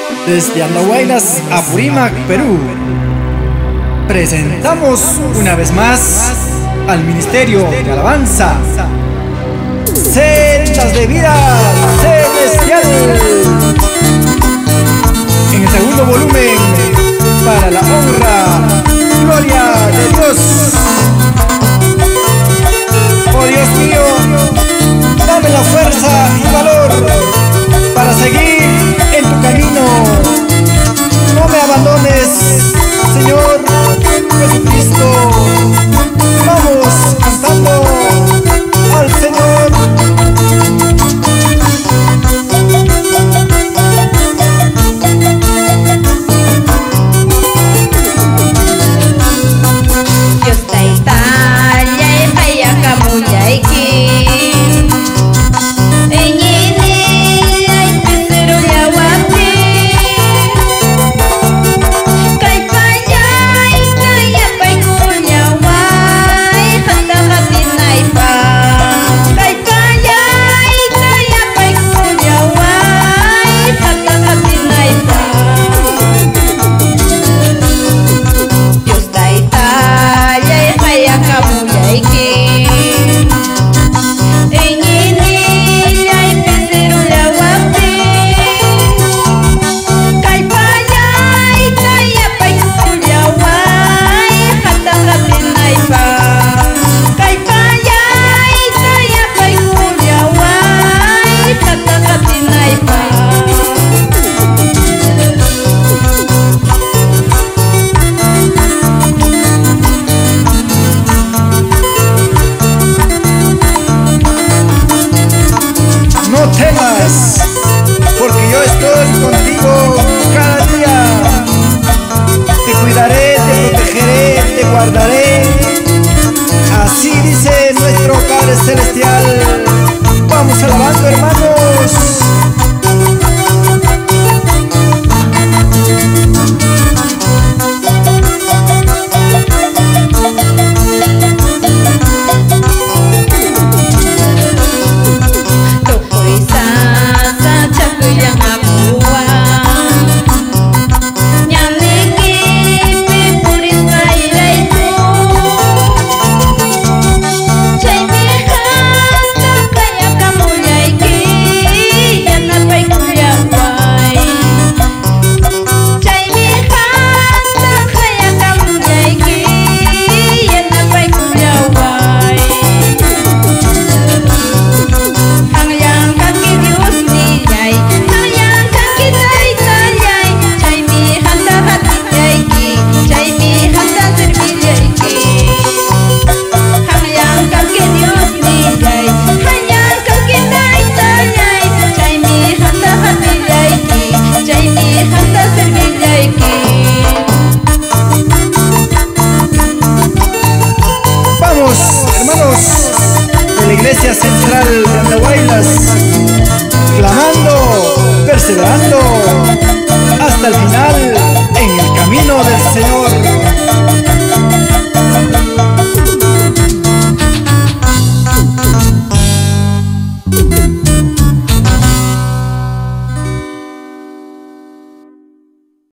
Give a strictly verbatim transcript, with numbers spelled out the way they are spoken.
Desde Andahuaylas, Apurímac, Perú, presentamos una vez más al Ministerio de Alabanza, Sendas de Vida Celestial, en el segundo volumen, para la honra, gloria de Dios. Oh Dios mío, dame la fuerza y valor para seguir en tu camino. No me abandones, Señor Jesucristo. Vamos cantando al Señor. No temas, porque yo estoy contigo cada día. Te cuidaré, te protegeré, te guardaré. Así dice nuestro Padre Celestial. Vamos alabando, hermanos. Hermanos de la Iglesia Central de Andahuaylas, clamando, perseverando hasta el final en el camino del Señor.